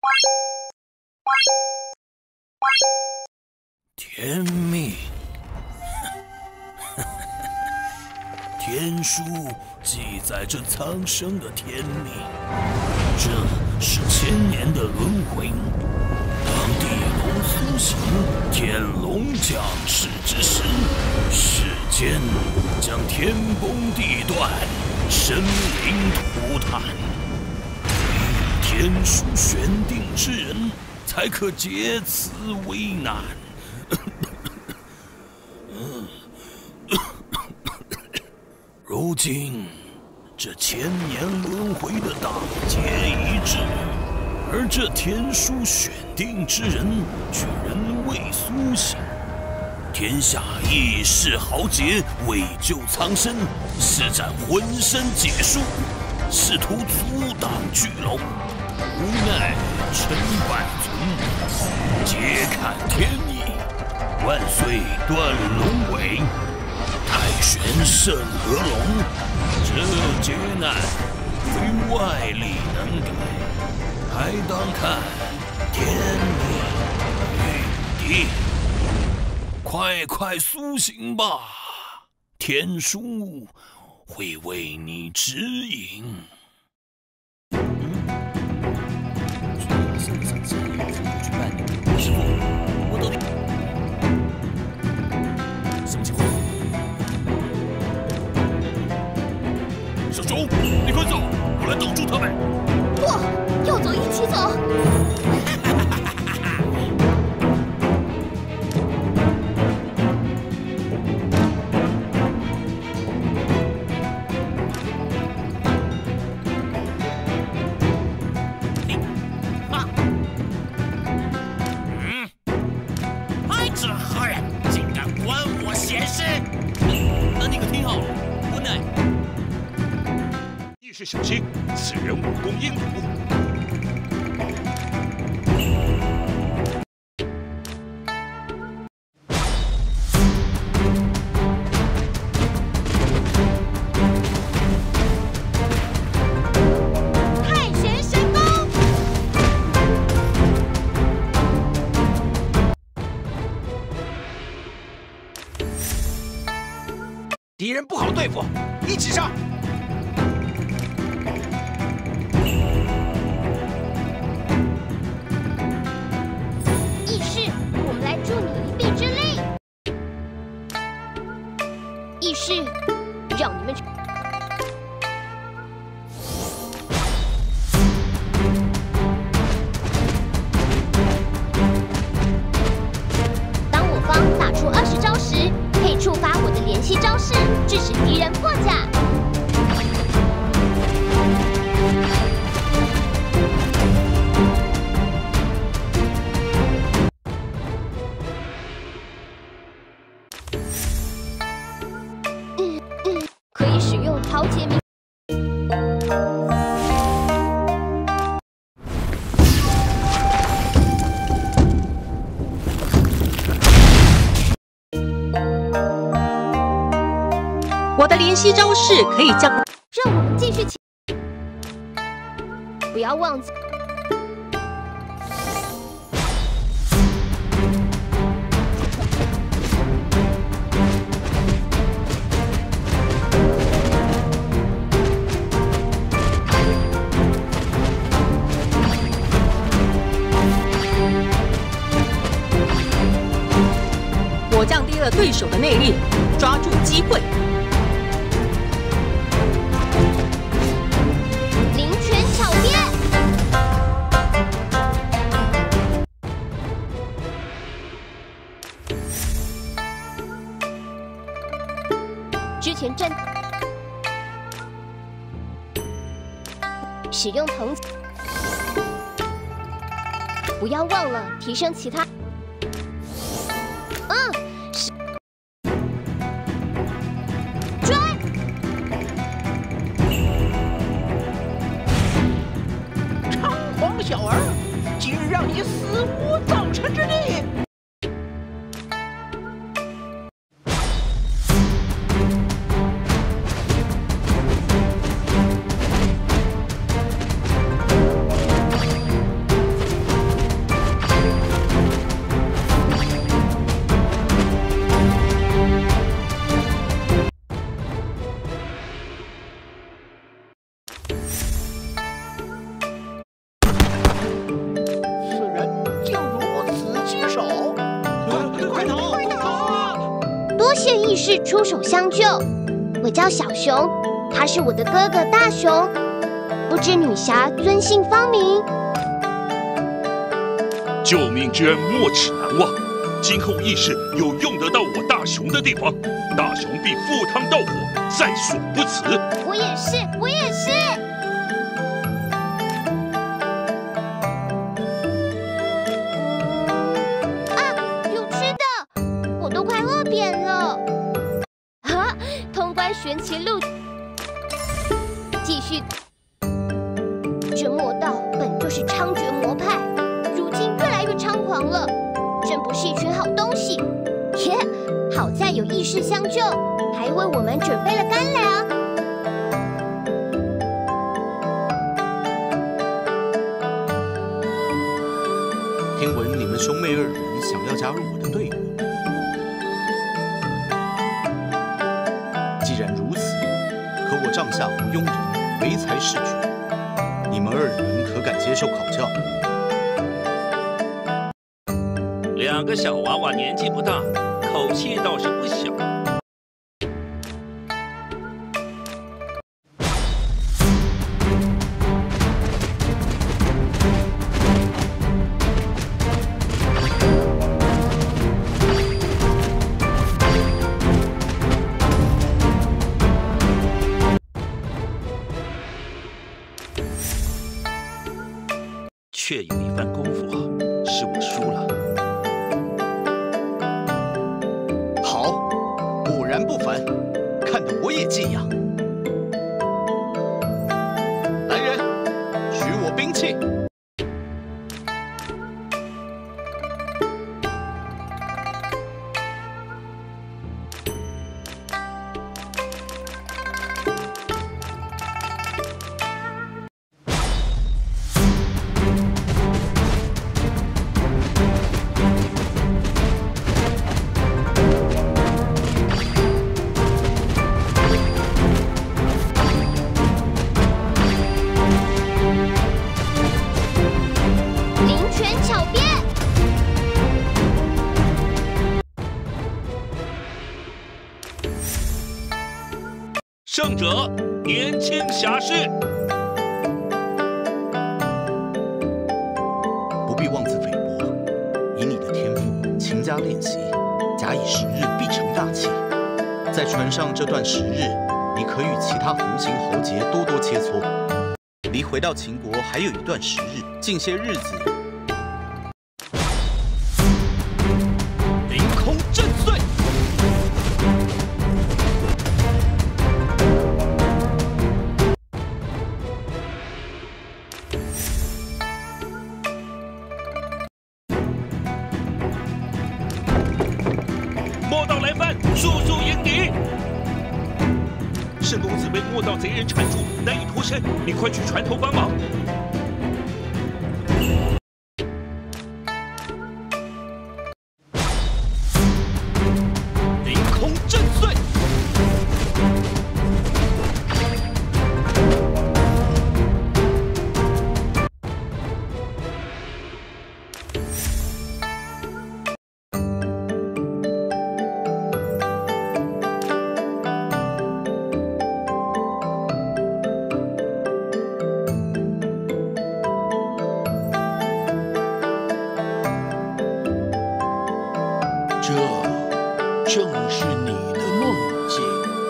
天命，天书记载着苍生的天命，这是千年的轮回。当地龙苏醒，天龙降世之时，世间将天崩地断，生灵涂炭。天书选定之人，才可解此危难。如今，这千年轮回的大劫已至，而这天书选定之人却仍未苏醒。天下义士豪杰为救苍生，施展浑身解数，试图阻挡巨龙。无奈成败存，皆看天意。万岁断龙尾，太玄圣河龙。这劫难非外力能改，还当看天命与地。快苏醒吧，天书会为你指引。去办理。师傅，我到底什么情况？小熊，你快走，我来挡住他们。 不，要走一起走。 是小心，此人武功英武。 太玄神功！ 敌人不好对付，一起上！ 是让你们当我方打出20招时，可以触发我的连续招式，致使敌人破甲。可以使用桃杰明。 我的连续招式可以将。 让我们继续起，不要忘记。 我降低了对手的内力，抓住机会。 灵泉巧变，之前战使用藤，不要忘了提升其他。 小儿，今日让你死无葬身之地！ 士出手相救。我叫小熊，他是我的哥哥大熊。不知女侠尊姓芳名？ 救命之恩没齿难忘，今后亦是有用得到我大熊的地方，大熊必赴汤蹈火，在所不辞。 我也是，我也是。有吃的，我都快饿扁了。通关玄奇路，继续。这魔道本就是猖獗魔派，如今越来越猖狂了，真不是一群好东西。好在有义士相救，还为我们准备了干粮。 听闻你们兄妹2人想要加入我的队伍，既然如此，可我帐下无庸人，唯才是举。你们2人可敢接受考教 ？2个小娃娃年纪不大，口气倒是不小。却有一番功夫，是我输了。 好，果然不凡，看得我也惊讶。来人，取我兵器！ 胜者年轻侠士。 不必妄自菲薄，以你的天赋，勤加练习，假以时日必成大器。在船上这段时日，你可与其他红形侯杰多多切磋。离回到秦国还有一段时日，近些日子。 凌空震碎。魔道来犯，速速迎敌！圣公子被魔道贼人缠住，难以脱身，你快去船头帮忙。凌空震碎！ 这正是你的梦境。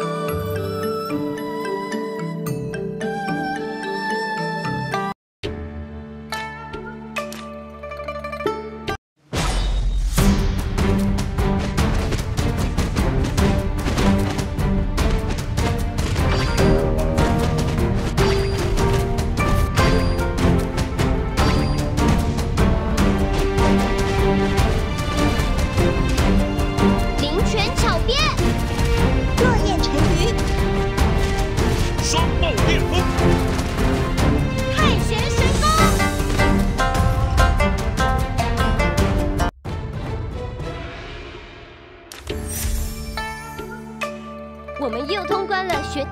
我们又通关了学。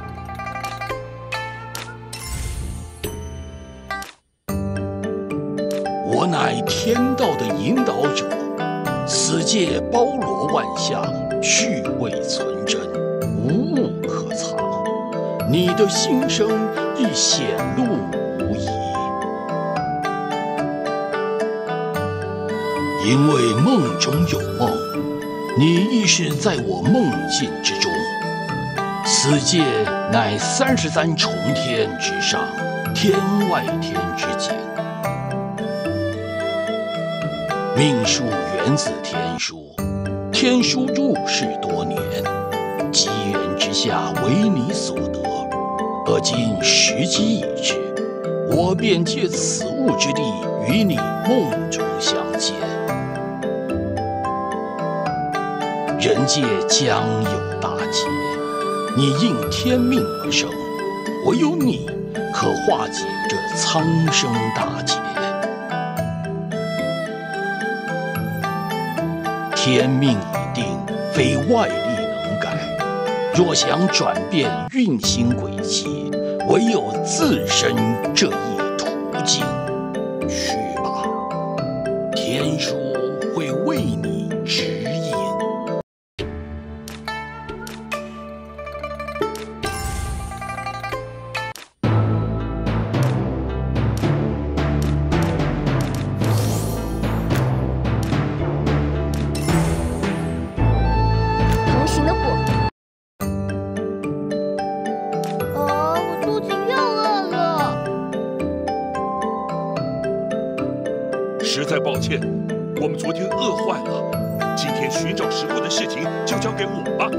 我乃天道的引导者，此界包罗万象， 去味存真，无物可藏。你的心声亦显露无遗。因为梦中有梦，你亦是在我梦境之中。此界乃33重天之上，天外天之间。命数源自天书，天书入世多年，机缘之下为你所得。而今时机已至，我便借此物之力与你梦中相见。人界将有大劫，你应天命而生，唯有你可化解这苍生大劫。天命已定，非外力能改。若想转变运行轨迹，唯有自身这一途径。去吧，天书会为你指引。 同行的我。我肚子又饿了。 实在抱歉，我们昨天饿坏了。今天寻找食物的事情就交给我吧。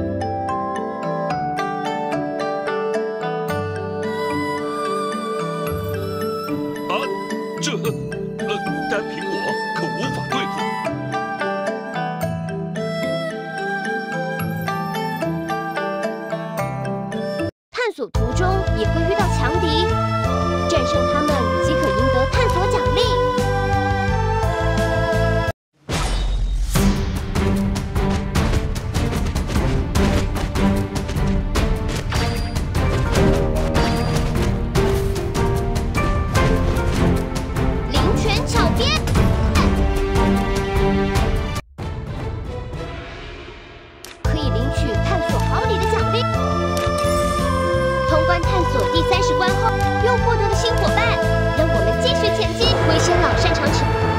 啊，单凭我可无法对付。 探索途中也会遇到强敌，战胜他们即可赢得探索奖励。灵泉巧编，可以领取探索好礼的奖励。通关探索第30关后，又获得了新伙伴，让我们继续前进。龟仙老擅长